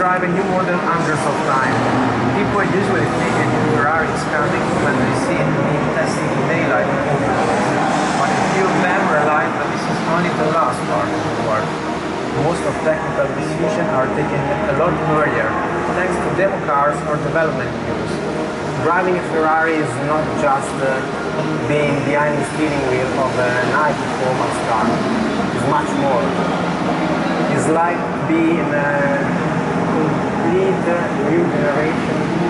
drive a new model hundreds of times. People usually think a new Ferrari is coming when they see it being tested in daylight or open. But a few of them realize that this is only the last part of the work. Most of technical decisions are taken a lot earlier, thanks to demo cars or development use. Driving a Ferrari is not just being behind the steering wheel of an high-performance car. It's much more. It's like being a complete new generation.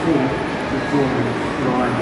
before the drawing line.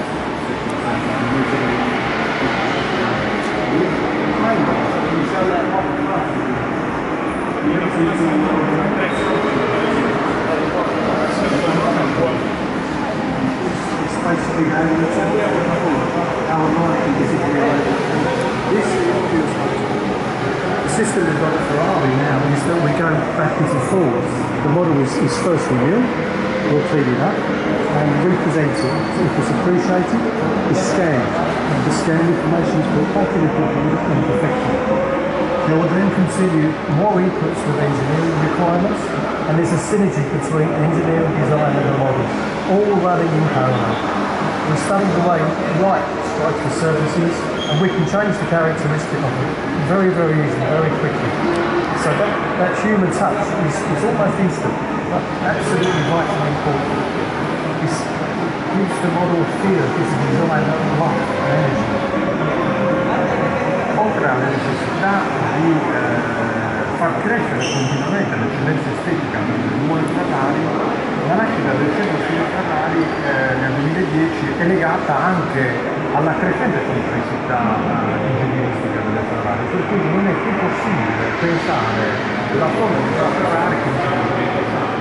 It's basically how our line is this the system we've got at Ferrari now is that we're going backwards and forwards. The model is first renewed, we'll clean it up and represent it. If it's appreciated, it's scanned. And the scanned information is put back in the computer and perfected. There will then continue more inputs with engineering requirements, and there's a synergy between engineering design and the model, all running in parallel. We're studying the way light strikes the surfaces, and we can change the characteristic of it very, very easily, very quickly. So that human touch is almost instant, but absolutely vitally important. It gives the model a feel, gives the design life and energy. Oltre alla necessità di far crescere continuamente l'eccellenza estetica delle nuove Ferrari, la nascita del centro stile Ferrari nel 2010 è legata anche alla crescente complessità ingegneristica delle Ferrari, per cui non è più possibile pensare la forma di una Ferrari come